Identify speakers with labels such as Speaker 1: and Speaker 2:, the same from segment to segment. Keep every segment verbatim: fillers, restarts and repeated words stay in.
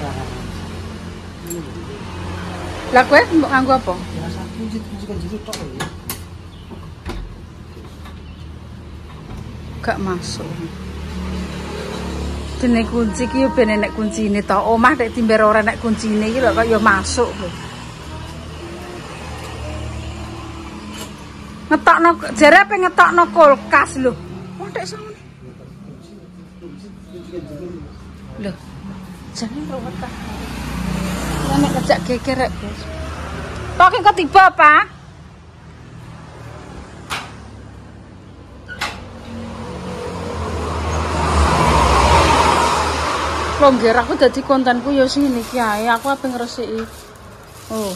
Speaker 1: Lah kowe mbok nganggo apa?
Speaker 2: Biasa kunci-kunci kan jero tok ya.
Speaker 1: Gak masuk. Dene kunci ki yo ben nek kuncine to. Omah nek timber ora nek kuncine iki lho kok yo masuk lho. Ngetokno jare apa ngetokno kulkas lho. Wong tek sono. Lho. Jane ruwet. Nek kejak geger rek, Bos. Tok kok tiba, Pak? Longger aku dadi kontenku ya sini iki ae. Aku ape ngresiki. Oh.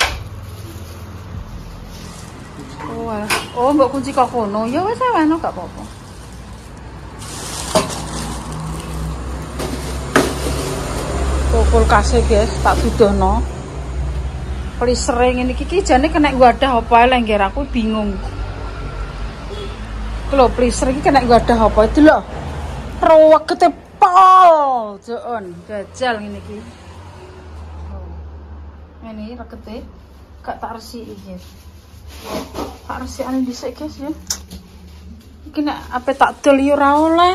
Speaker 1: Oh, alah. Oh, mbok kunci kok kono. Ya wis ae ono gak apa-apa. Kulkase guys, tak dudono. Plisere ngene iki jane kena ngwadah apa ae lengger aku bingung. Lho, plisere iki kena ngwadah apa itu lho. Ruwekete pol, jon, gajal ngene iki. Oh. Ngene rekete gak tak resiki guys. Tak resikane dhisik guys ya. Iki nek ape tak dol yo ora oleh.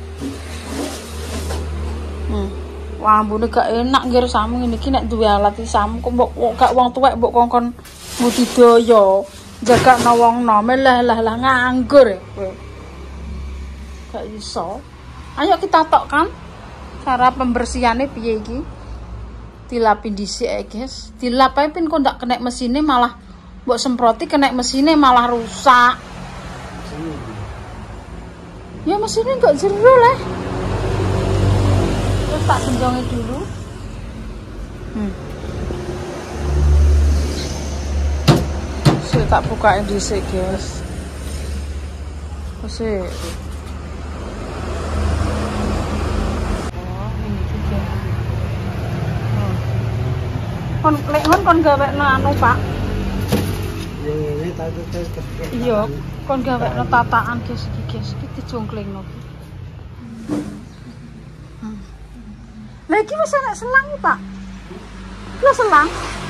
Speaker 1: Hmm. Wah, ambune gak enak ngger samu ngene iki nek duwe alat iki samu kok mbok gak wong tuwek mbok kongkon budidaya. Jagakno wongno melah lah lah nganggur kowe. Gak iso. Ayo kita tok kan cara pembersihannya piye iki. Dilapi dhisik ya guys. Dilap ae pin kok ndak kena mesine malah mbok semproti kena mesine malah rusak. Ya mesinnya enggak jero lah. Terus tak genjongi dulu. Hmm. Saya tak bukain dhisik guys. Masih kon lek kon kon gawekno anu Pak.
Speaker 2: Ya ngene tak tes kepek.
Speaker 1: Iya, kon gawekno tataan guys iki guys, iki dijongklingno. Hmm. Lah iki wis ana selang Pak. Lho selang.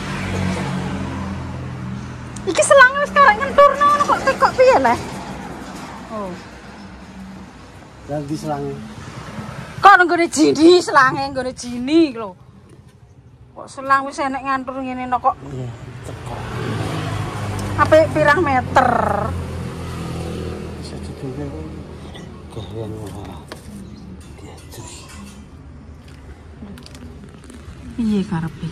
Speaker 1: Iki selang wis karek ngenturno ngono kok kok piye leh? Oh.
Speaker 2: Dan di selange.
Speaker 1: Kok nggone jini selange nggone jini lho. Kok selang wis enek ngantur ngene no kok.
Speaker 2: Iya, teko.
Speaker 1: Ape pirang meter?
Speaker 2: Bisa digawe gawean ora. Terus.
Speaker 1: Piye karepe?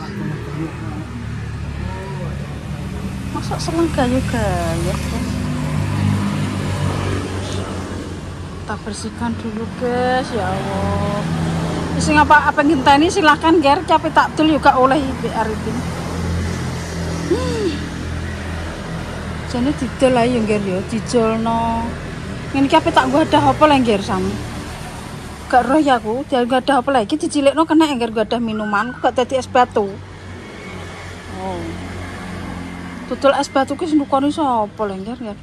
Speaker 1: Masa selang gaya-gaya? Kita bersihkan dulu guys, ya Allah. Sing apa apa ngenteni silakan ger capek tak dul juga oleh iki Arifin. Hmm. Jane didol ae yo ger yo dijolno. Ngene iki ape tak nggadah apa lek ger sam. Gak roh ya aku, dia nggadah apa lagi dicilekno kena ger nggadah minuman kok gak dadi es batu. Oh. Tutul es batu ki nukoni sapa lek ger ger.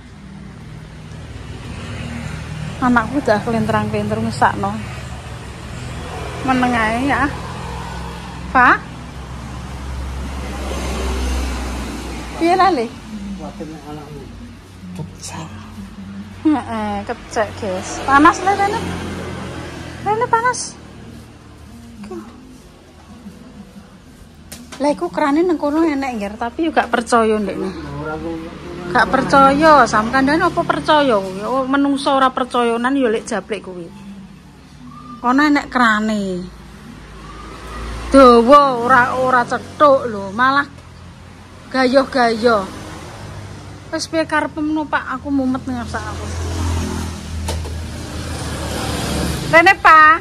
Speaker 1: Anakku udah kelenterang-kelenter ngesakno. Meneng ae ya. Pak? Piye lali?
Speaker 2: Kuatir nek anakmu. Kecak.
Speaker 1: Heeh, kecek, guys. Panas le rene. Rene panas. Lah iku kerane nang kono enek nggih, tapi yo gak percaya ndekne. Gak percaya, sam kandhane apa percaya kuwi? Oh, menungso ora percayanan yo lek jablek kuwi. Kono enek kerane. Dawa ora ora cethuk lho, malah gayoh-gayoh. Wis piye karepmu Pak, aku mumet ngerasa aku. Rene Pak.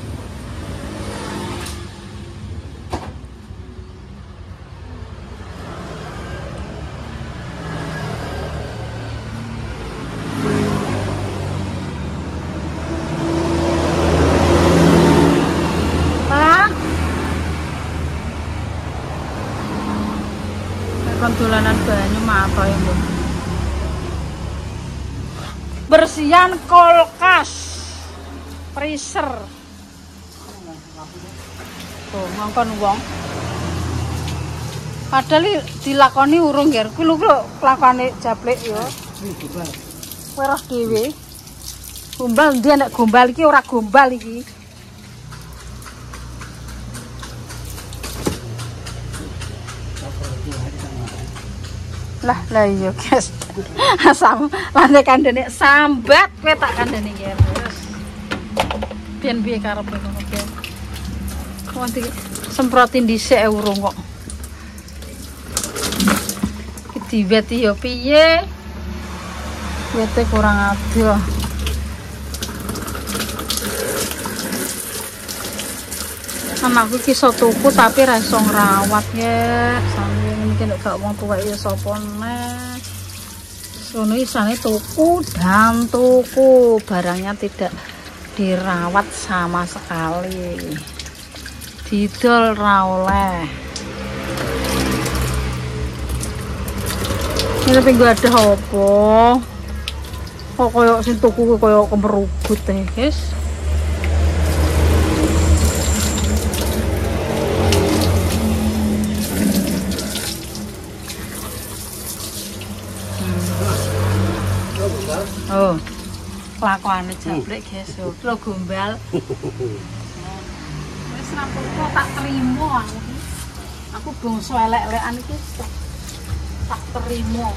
Speaker 1: Dolanan banyu mata ya Bu. Bersihan kulkas, freezer. Oh, ngongkon wong. Padahal dilakoni urung ger. Kuwi lho lakone jablek yo. Kowe roh dhewe. Gombal ndi nek gombal iki ora gombal iki. Lah lah iya guys. Asam lane kandhane sambat kowe tak kandhane ger. Terus pian piye karepe ngono ki. Kok iki semprotin dhisik e urung kok. Diwet yo piye? Wete kurang adoh. Anakku iki iso tuku tapi ra iso ngrawat ya. Sampe mungkin nek gak wong tuwek ya sapa neh. Sono isane tuku dan tuku, barangnya tidak dirawat sama sekali. Didol ra oleh. Ini tapi gak ada apa. Kok koyok sing tuku koyok kemerugut teh, guys. Oh. Kelakuane jablek, guys. Lho gombal. Wis rapopo tak terima aku. Aku bangsa elek-elekan iki. Tak terima.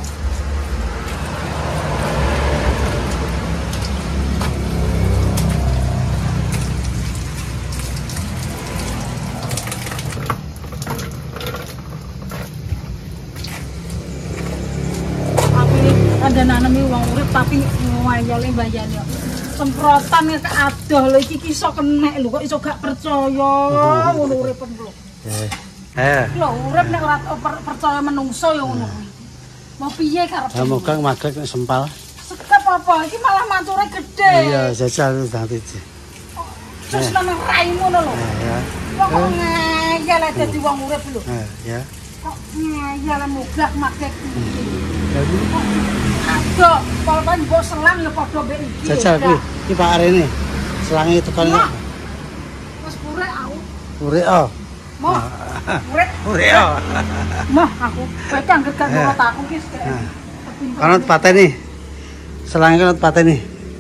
Speaker 1: Aku ini ada nanemi uang urip tapi ngayale mbayane. Semprotan ke adoh lho iki iso kenek lho kok iso gak percaya ngono uripen lho.
Speaker 2: Eh.
Speaker 1: Lho urip nek ora percaya menungso ya ngono kuwi. Mau piye karepe?
Speaker 2: Ya moga magrek nek sempal.
Speaker 1: Sekep apa? Iki malah mancure gede.
Speaker 2: Iya, jajal nanti.
Speaker 1: Terus nang raimu ngono lho.
Speaker 2: Ya.
Speaker 1: Kok ngeyel dadi wong urip lho.
Speaker 2: Eh, ya.
Speaker 1: Kok ngeyel muglak magrek iki.
Speaker 2: Jadi
Speaker 1: Aduh, pol-pol mbok selang ya padha mbek iki.
Speaker 2: jajal kuwi. Iki Pak Arene. Selange tekan.
Speaker 1: Wis kurek aku.
Speaker 2: Urek oh.
Speaker 1: Moh. Urek.
Speaker 2: Urek oh.
Speaker 1: Moh aku. Kowe kan gak nurut aku ki.
Speaker 2: Kanut pateni. Selange kanut pateni.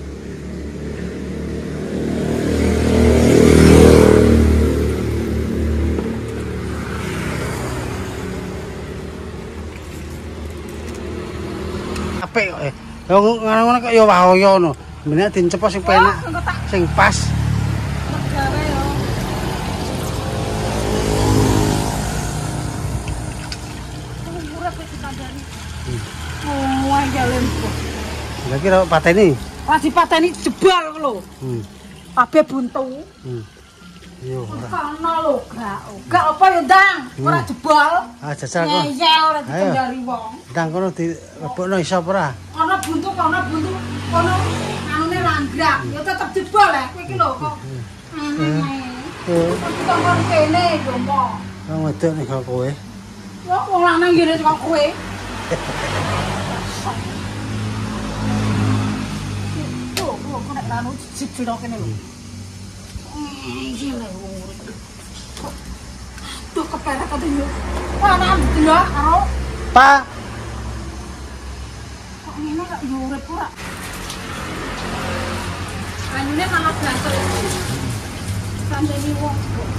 Speaker 2: Apik kok. Eh. Ngono-ngono kok ya wahaya ngono. Menek dincepos sing penak. Sing pas.
Speaker 1: Negara yo. Urip iki kandhane. Oh, anjalen.
Speaker 2: Lah kira pateni.
Speaker 1: Lah dipateni jebol lho.
Speaker 2: Hmm.
Speaker 1: Kabeh buntu.
Speaker 2: Hmm. Yo ora.
Speaker 1: Kana lho, gak. Gak apa ya, Dang? Ora jebol.
Speaker 2: Ah jajal kok.
Speaker 1: Ngeyel ora dikendari wong.
Speaker 2: Ndang kono dilebokno iso apa ora?
Speaker 1: Ana buntu, ana buntu, ana anune langgrang. Ya tetep jebol ya. Kowe iki lho kok. Aneh.
Speaker 2: Eh,
Speaker 1: Kok kon kene lho, Mo.
Speaker 2: wong wedok nek kok kowe.
Speaker 1: Wong wong lanang ngene kok kowe. Tuh, kok kok nek anu jebol kene lho. Iki lho wong urip. Tuh kepere kok yo. Ana ndelok karo
Speaker 2: Pak,
Speaker 1: kok ngene kok yo urip ora. Anune malah banter. Kandhani wong kok.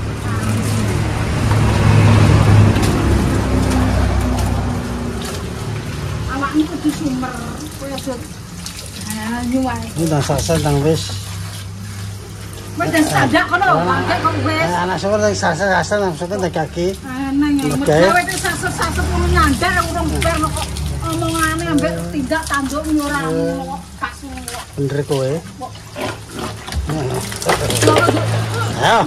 Speaker 1: Awakmu kudu sumer, kowe aja nyuwai.
Speaker 2: ini ndang sasen ndang wis.
Speaker 1: Wis den sandak kono, bangke kok wis.
Speaker 2: Eh, anak sore ndang sasen-sasen maksudnya ndang kaki.
Speaker 1: Nang ya, gawe wis sasar-sasar ngono nyandak urung ber kok omongane ambek tindak tanduk nyora kok pas kok.
Speaker 2: Bener kowe. Ayo.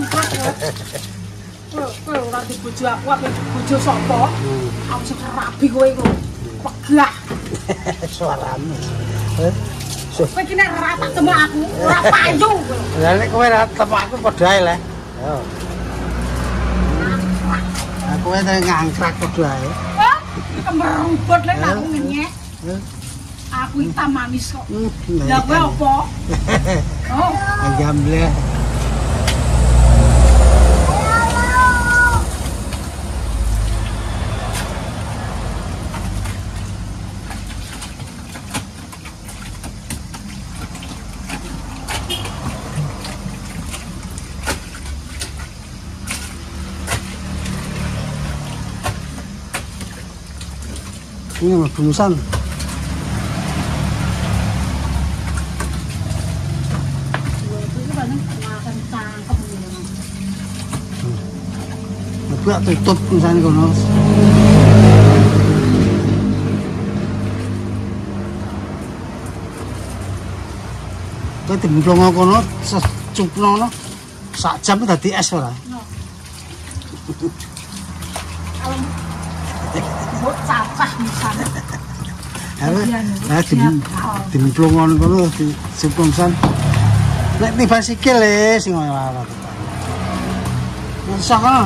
Speaker 1: Kowe ora di bojo aku, apa bojo sapa? Aku sing rabi kowe iku. Pegah.
Speaker 2: Suaramu. Eh,
Speaker 1: Kowe iki nek ora tak temok aku, ora payu kowe.
Speaker 2: lah nek kowe ra temok aku padha ae le. Yo. Aku wis ngangkrak padha ae.
Speaker 1: Wah, kemerubut lek aku ngenyek. Aku hitam manis kok. Lah kowe apa? Oh,
Speaker 2: Jamble. Ini bungkusan. Buat tutup misalnya kono. Kowe dimplong kono secupno sak jam dadi es ora.
Speaker 1: Kalau buat cacah misalnya.
Speaker 2: Ha dimplong kono secupno pisan. Nek tiba sikil e sing ora. Usah kan.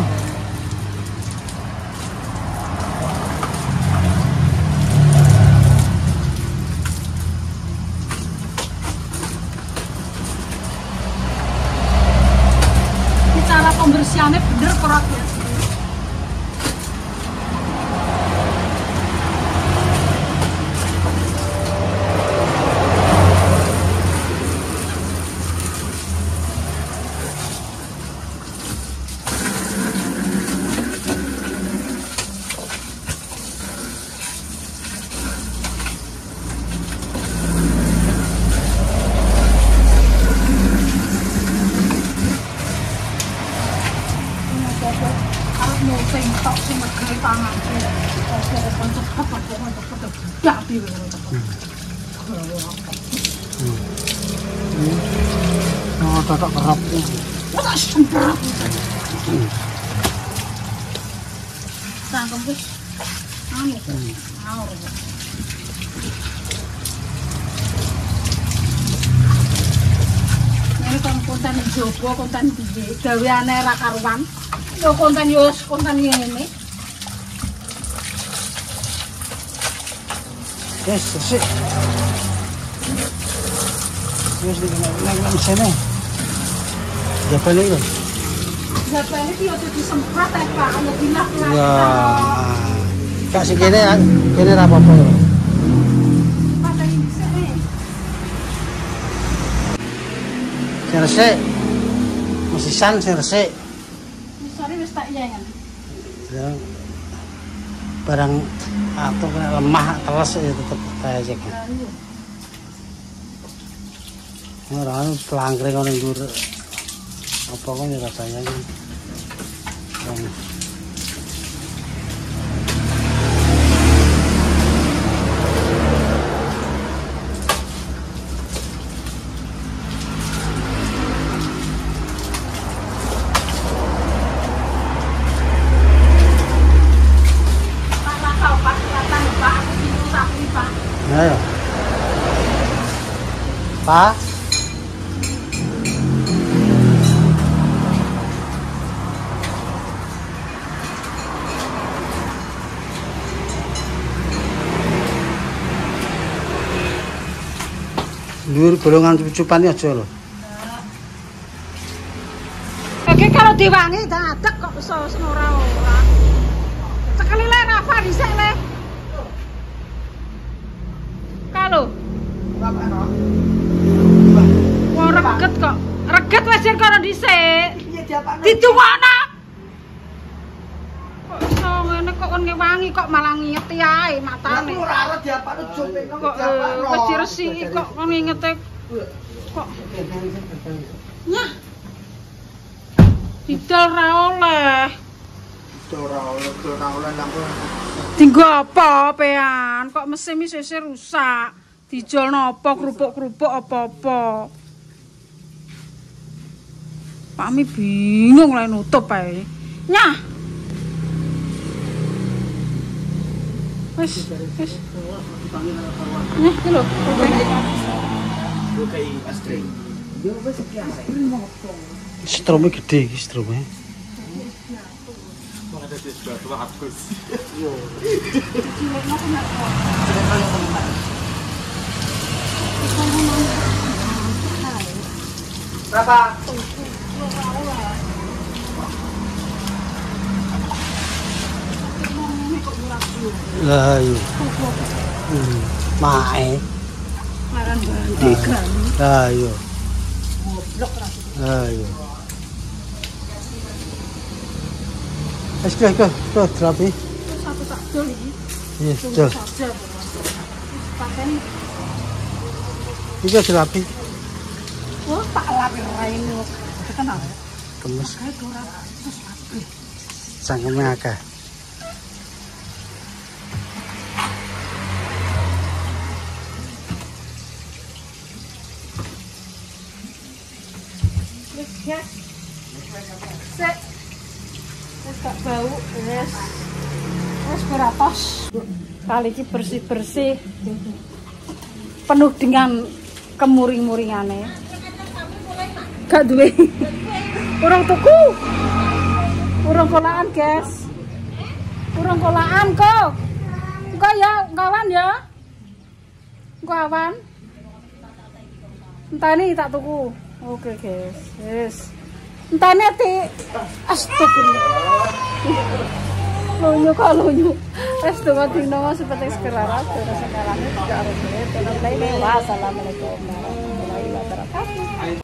Speaker 1: Cara pembersihannya bener kurang ya. Sing tok sing megere tangan. Oke, kon cepet kok kon cepet. Ya piye kon cepet.
Speaker 2: Oh, tak kerap.
Speaker 1: Masa semprot. Sangkem wis. Anu. Aur. Ini kon konten jowo konten piye? Gaweane ra karuan. Yo konten yo konten ngene.
Speaker 2: Yes, sik. Yes, di nang sini. Japan itu.
Speaker 1: Japan itu yo disemprot ae Pak, yo dilah-lah.
Speaker 2: Ya. Kasih kene kene ra apa-apa yo.
Speaker 1: Padahal ini sih.
Speaker 2: Sing resik. Musisan sing resik.
Speaker 1: Wis tak iya kan.
Speaker 2: Ya. Barang atau kena lemah teles ya tetep kaya cek. Ora pelangkring ngono ndur. Apa kok ya rasanya kan. Ayo. Pak. Dhuwur golongan cucupan aja lho.
Speaker 1: Oke kalau diwangi dadek kok iso ora-ora. Cekelile Rafa dhisik le. Kalau wah reget kok. Reget wis yen kono dhisik. Dituwakno. Kok iso ngene kok kon ngewangi kok malah ngiyeti ae matane.
Speaker 3: Ora arep diapakno jope kok
Speaker 1: diapakno. Wis diresiki kok kon ngingete. Kok nyah. Didol ra oleh.
Speaker 3: Didol ra oleh, didol ra oleh lampun.
Speaker 1: Dinggo apa pean? Kok mesin iki sesir rusak. Dijol napa kerupuk-kerupuk apa-apa. Pami bingung lah nutup ae. Nyah. Wis, wis. Nyah iki lho.
Speaker 3: Oke, Astri. Yo wis iki Astri ngopo?
Speaker 2: Strome gede iki strome.
Speaker 3: Wong ada di sebelah tua Agus. Yo. Berapa?
Speaker 2: Lah iya. Hmm, mae.
Speaker 1: Maran bandi kan.
Speaker 2: Lah iya.
Speaker 1: Goblok ra.
Speaker 2: Lah iya. Wis kok kok rapi.
Speaker 1: Satu tak dol iki.
Speaker 2: Yes,
Speaker 1: Tunggu
Speaker 2: betul.
Speaker 1: saja, Bro. Pakai
Speaker 2: Iki dilapi.
Speaker 1: wah tak lapi raine. Kenal.
Speaker 2: Kemes
Speaker 1: Kayak ora terus lapi.
Speaker 2: cangkeme akeh.
Speaker 1: Wis ya. Sek. Wis gak bau, wis. Wis beratos. Kali ini bersih-bersih. Penuh dengan kemuring-muringane. Gak duwe. Urung tuku. Urung kolaan, guys. Urung kolaan kok. Engko ya, kawan ya. Engko awan. Entani tak tuku. Oke, guys. Yes. Entani ati. Astagfirullah. Lunyu kok lunyu. Wes donga dina seperti sekarang terus sekarang iki karo dhewe. Wassalamualaikum warahmatullahi wabarakatuh.